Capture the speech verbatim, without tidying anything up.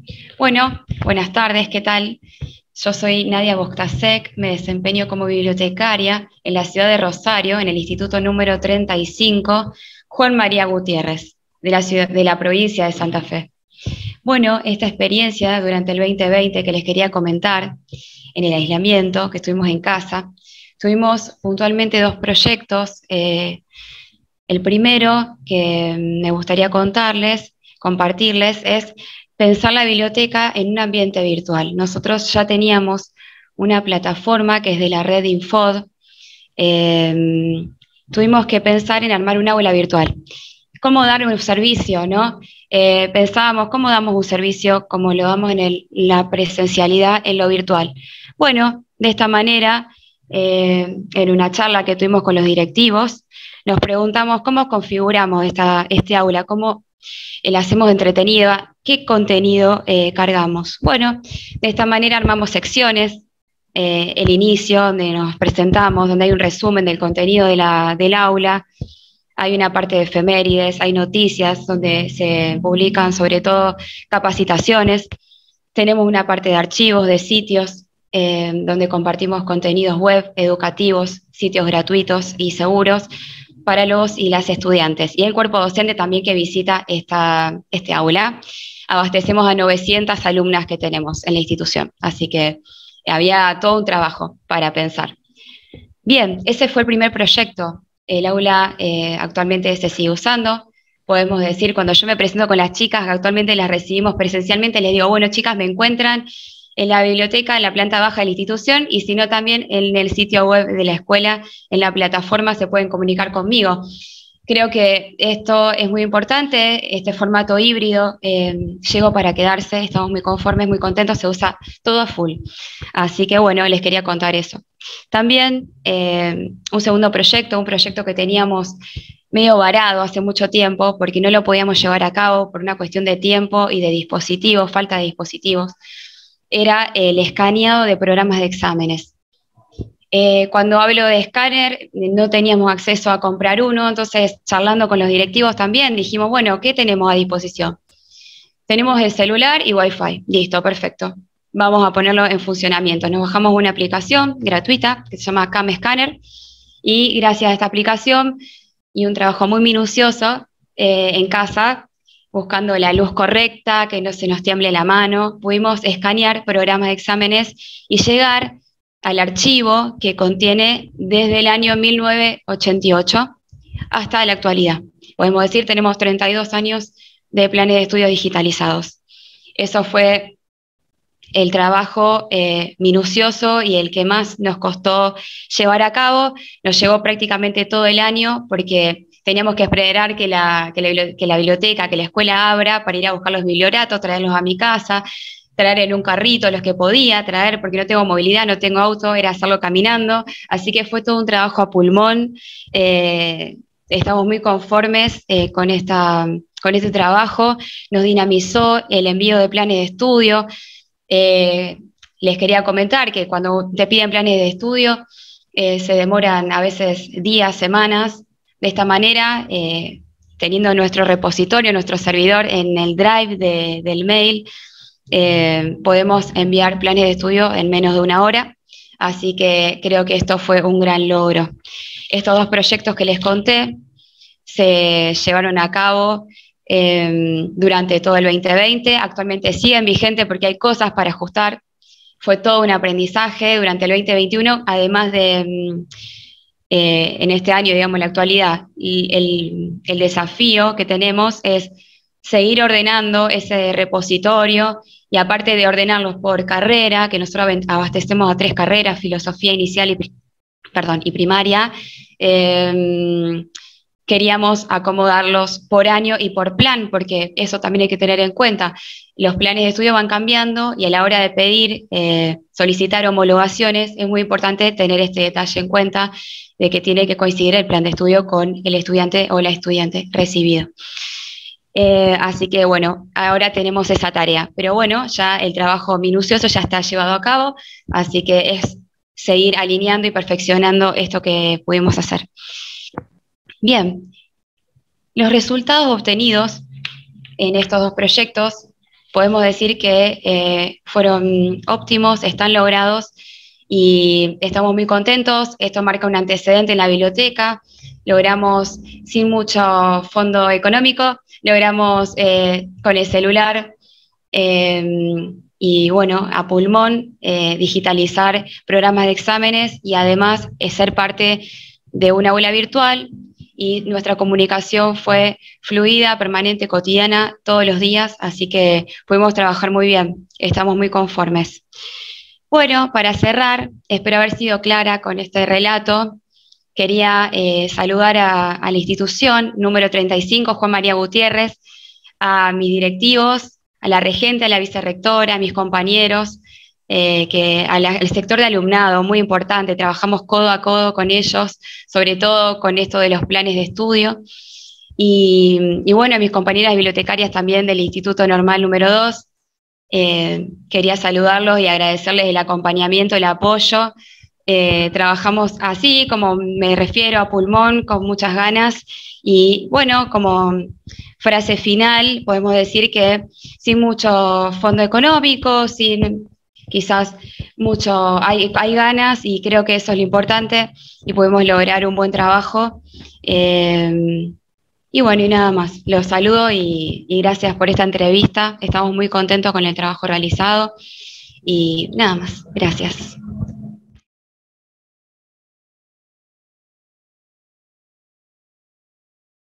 Bueno, buenas tardes, ¿qué tal? Yo soy Nadia Bostasek, me desempeño como bibliotecaria en la ciudad de Rosario, en el Instituto número treinta y cinco, Juan María Gutiérrez, de la ciudad, de la provincia de Santa Fe. Bueno, esta experiencia durante el veinte veinte que les quería comentar, en el aislamiento, que estuvimos en casa, tuvimos puntualmente dos proyectos. Eh, el primero que me gustaría contarles, compartirles, es pensar la biblioteca en un ambiente virtual. Nosotros ya teníamos una plataforma que es de la red Infod. Eh, tuvimos que pensar en armar un aula virtual. ¿Cómo dar un servicio, no? Eh, pensábamos, ¿cómo damos un servicio como lo damos en el, la presencialidad en lo virtual? Bueno, de esta manera, eh, en una charla que tuvimos con los directivos, nos preguntamos cómo configuramos esta, este aula, cómo la hacemos entretenida, qué contenido eh, cargamos. Bueno, de esta manera armamos secciones, eh, el inicio, donde nos presentamos, donde hay un resumen del contenido de la, del aula, hay una parte de efemérides, hay noticias donde se publican sobre todo capacitaciones, tenemos una parte de archivos, de sitios, eh, donde compartimos contenidos web, educativos, sitios gratuitos y seguros para los y las estudiantes. Y el cuerpo docente también que visita esta, este aula. Abastecemos a novecientas alumnas que tenemos en la institución, así que había todo un trabajo para pensar. Bien, ese fue el primer proyecto. El aula eh, actualmente se sigue usando. Podemos decir, cuando yo me presento con las chicas, que actualmente las recibimos presencialmente, les digo, bueno, chicas, me encuentran en la biblioteca, en la planta baja de la institución, y si no también en el sitio web de la escuela, en la plataforma se pueden comunicar conmigo. Creo que esto es muy importante, este formato híbrido eh, llegó para quedarse, estamos muy conformes, muy contentos, se usa todo a full. Así que bueno, les quería contar eso. También eh, un segundo proyecto, un proyecto que teníamos medio varado hace mucho tiempo, porque no lo podíamos llevar a cabo por una cuestión de tiempo y de dispositivos, falta de dispositivos, era el escaneado de programas de exámenes. Eh, cuando hablo de escáner, no teníamos acceso a comprar uno, entonces charlando con los directivos también dijimos, bueno, ¿qué tenemos a disposición? Tenemos el celular y Wi-Fi, listo, perfecto. Vamos a ponerlo en funcionamiento. Nos bajamos una aplicación gratuita que se llama Cam Scanner y gracias a esta aplicación y un trabajo muy minucioso eh, en casa, buscando la luz correcta, que no se nos tiemble la mano, pudimos escanear programas de exámenes y llegar al archivo que contiene desde el año mil novecientos ochenta y ocho hasta la actualidad. Podemos decir, tenemos treinta y dos años de planes de estudio digitalizados. Eso fue el trabajo eh, minucioso y el que más nos costó llevar a cabo. Nos llevó prácticamente todo el año porque teníamos que esperar que la, que, la, que la biblioteca, que la escuela abra para ir a buscar los biblioratos, traerlos a mi casa, traer en un carrito los que podía traer, porque no tengo movilidad, no tengo auto, era hacerlo caminando, así que fue todo un trabajo a pulmón. Eh, estamos muy conformes eh, con, esta, con este trabajo, nos dinamizó el envío de planes de estudio. Eh, les quería comentar que cuando te piden planes de estudio, eh, se demoran a veces días, semanas. De esta manera, eh, teniendo nuestro repositorio, nuestro servidor en el drive de, del mail, eh, podemos enviar planes de estudio en menos de una hora, así que creo que esto fue un gran logro. Estos dos proyectos que les conté se llevaron a cabo eh, durante todo el veinte veinte, actualmente siguen vigentes porque hay cosas para ajustar, fue todo un aprendizaje durante el veinte veintiuno, además de... Eh, en este año, digamos, en la actualidad, y el, el desafío que tenemos es seguir ordenando ese repositorio y aparte de ordenarlos por carrera, que nosotros abastecemos a tres carreras, filosofía inicial y, perdón, y primaria, eh, queríamos acomodarlos por año y por plan, porque eso también hay que tener en cuenta. Los planes de estudio van cambiando y a la hora de pedir, eh, solicitar homologaciones, es muy importante tener este detalle en cuenta de que tiene que coincidir el plan de estudio con el estudiante o la estudiante recibido. Eh, así que bueno, ahora tenemos esa tarea, pero bueno, ya el trabajo minucioso ya está llevado a cabo, así que es seguir alineando y perfeccionando esto que pudimos hacer. Bien, los resultados obtenidos en estos dos proyectos podemos decir que eh, fueron óptimos, están logrados y estamos muy contentos. Esto marca un antecedente en la biblioteca. Logramos, sin mucho fondo económico, logramos eh, con el celular eh, y bueno, a pulmón, eh, digitalizar programas de exámenes y además eh, ser parte de una aula virtual, y nuestra comunicación fue fluida, permanente, cotidiana, todos los días, así que pudimos trabajar muy bien, estamos muy conformes. Bueno, para cerrar, espero haber sido clara con este relato. Quería eh, saludar a, a la institución número treinta y cinco, Juan María Gutiérrez, a mis directivos, a la regente, a la vicerrectora, a mis compañeros, eh, que a la, al sector de alumnado, muy importante, trabajamos codo a codo con ellos, sobre todo con esto de los planes de estudio. Y, y bueno, a mis compañeras bibliotecarias también del Instituto Normal número dos, eh, quería saludarlos y agradecerles el acompañamiento, el apoyo. Eh, trabajamos así, como me refiero, a pulmón, con muchas ganas. Y bueno, como frase final, podemos decir que sin mucho fondo económico, sin quizás mucho, hay, hay ganas, y creo que eso es lo importante, y podemos lograr un buen trabajo. Eh, y bueno, y nada más, los saludo y, y gracias por esta entrevista. Estamos muy contentos con el trabajo realizado y nada más, gracias.